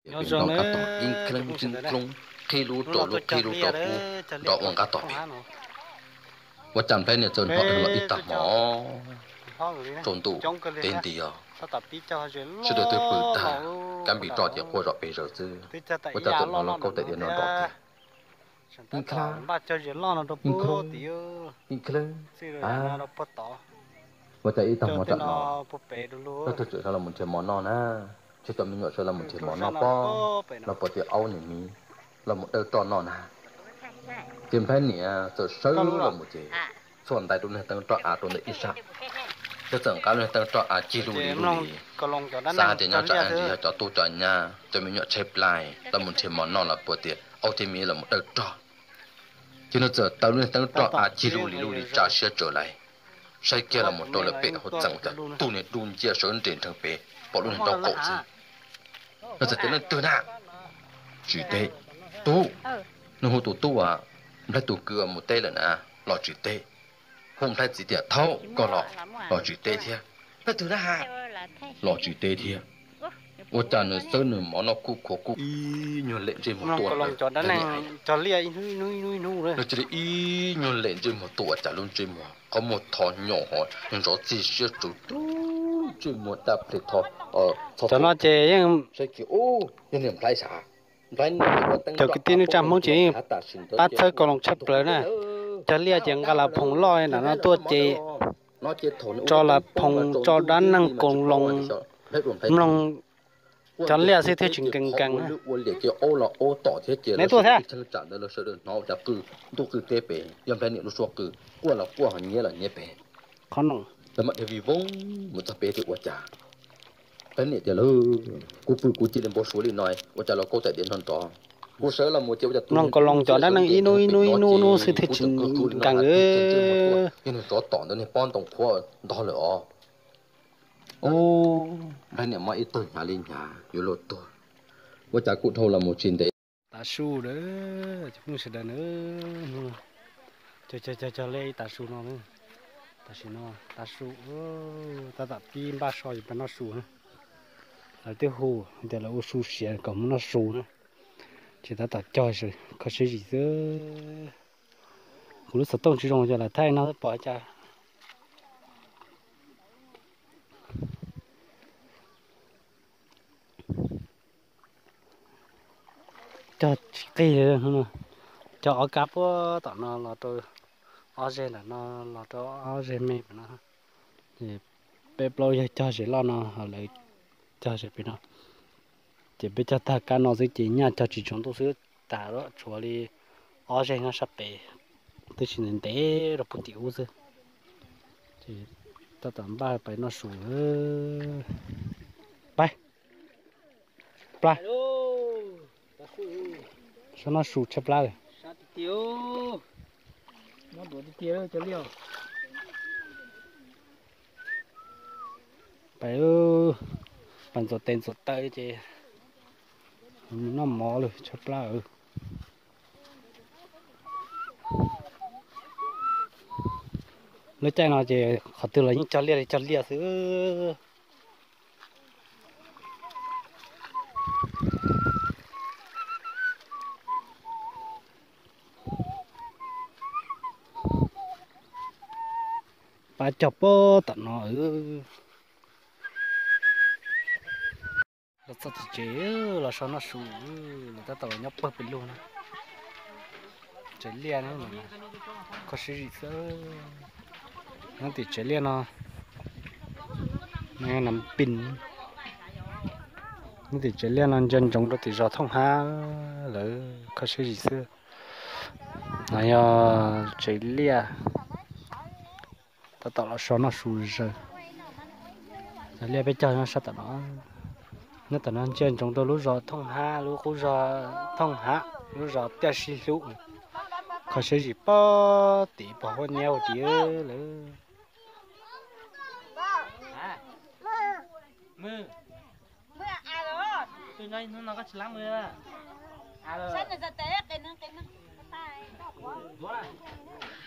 bên trong cắt tỏ in klung khi lú trổ lú khi lú trổ cú trọ uống cắt tỏว่าจำได้เนี่ยจนhọ là ít tạm mỏ trốn tụ tên thì sẽ được tôi bự ta cam bị trọt giờ qua rõ bề rồi chứว่าจะtụi nó là câu tại điện nó đỏ thì in khlang in khlang àว่าจะít tạm mỏ chọn nó nó thực sự là một chế món non á chứ tụi mình nhớ là một chế món non po là một chế áo này mi là một đôi tròn non à tìm thấy nè sợ sâu là một chếส่วนใดตรงนี้ตั้งตัวตรงนี้อีสานจะสั่งการเลยตั้งตัวจีรูลีซาเดียร์จะอันที่จะตัวจะเนี่ยจะมีเชฟไลน์แล้วมันเชฟมอนนอนละปวดเดียเอาที่มีละมันตั้งตัวที่นั่นจะตั้งเลยตั้งตัวจีรูลีจะเชื่อเจอไรใช้เกี่ยวละมันตัวละเป๊ะหัวจังจะตัวเนี่ยดูนเจียส่วนเด่นทั้งเป๊ะปอลุ่นต้องโกจีเราจะเต้นตัวหน้าจีเต้ตู้นู่นหัวตู้ไม่ตัวเกลือหมดเต้เลยนะหล่อจีเต้hôm nay chỉ tiệt thâu còn lọ chỉ tê thiệt nó từ đó hà lọ chỉ tê thiệt ôi cha nó sơn nó món nó cú y nhon lệ trên một tuổi cho lia nuôi nó chỉ y nhon lệ trên một tuổi chả luôn trên một có một thò nhỏ hỏi nhưng rõ chỉ chưa chủ trên một đập để thò cho nó chơi nhưng sẽ kiểu ô nhưng niệm lại sao cho cái tin trăm món chỉ bắt thôi còn lòng chấp rồi nè cho lia chẳng cả là phong loi là nó tua chè cho là phong cho đán năng cùng lòng cho lia sẽ theo chuyện căng căng này tua thế con nòng แต่มันจะวิวงมันจะเปรี้ยวจ้าแต่เนี่ยเดี๋ยวเรากูจีนเป็นโบสูรีหน่อยว่าจะเราก็แต่เดี๋ยวทนต่อกูเสือเราหมดเจ้าจะน้องก็ลองจอดนั่งอีนู่สิเทชินกังนี่มันต่อตัวนี้ป้อนตรงขั้วต่อเลยอ๋อโอ้แล้วเนี่ยมาอีตัวหาลินหาอยู่โลดตัวว่าจะกูเท่าเราหมดชินแต่ตาชูเด้อจะมึงเสด็จเด้อจะเล่ตาชูน้องนึงตาชูน้องตาชูตาปีนบ้าซอยเป็นน้องชูนะแล้วเดี๋ยวหูเดี๋ยวเราชูเสียกับมันน้องชูนะchỉ ta tập cho rồi có sự gì đó lúc sau tông chỉ dùng cho là thay nó bỏ ra cho cây rồi không cho ở cáp á tao nó là tôi ở đây là nó là tôi ở đây mẹ nó thì bếp lôi cho sẽ lo nó lại cho sẽ bị nó chỉ biết cho ta cái nó sẽ chỉ nhà cho chỉ chúng tôi sẽ trả đó chúa đi ở đây nó sắp bể tôi chỉ nên để rồi bút tiêu thôi thì ta tạm ba phải nó sủi bay bay sao nó sủi chập lại tiêu nó đuổi đi tiêu cho liều bay bạn rồi tên rồi tay chứ nó mỏ rồi chập lá lấy chai nào thì họ từ lấy những cho lia thứ bà chọc bó tận nó là sao thì chế là sao nó sù người ta tao nhóc bớt bên luôn chế lia nữa mà có sự gì sao nó thì chế lia nó nghe nằm pin nó thì chế lia nó dân trồng đó thì do thông ha là có sự gì sao này chế lia ta tao là sao nó sù rồi chế lia bây giờ nó sao tao nó tao nó dân trồng đó lúc rồi thông ha lúc cũng rồi thông ha lúc rồi tiêu xí lúc có sự gì bỏ tí bỏ hoa nhau tí nữa mưa à rồi tôi nói nó có lắm mưa à rồi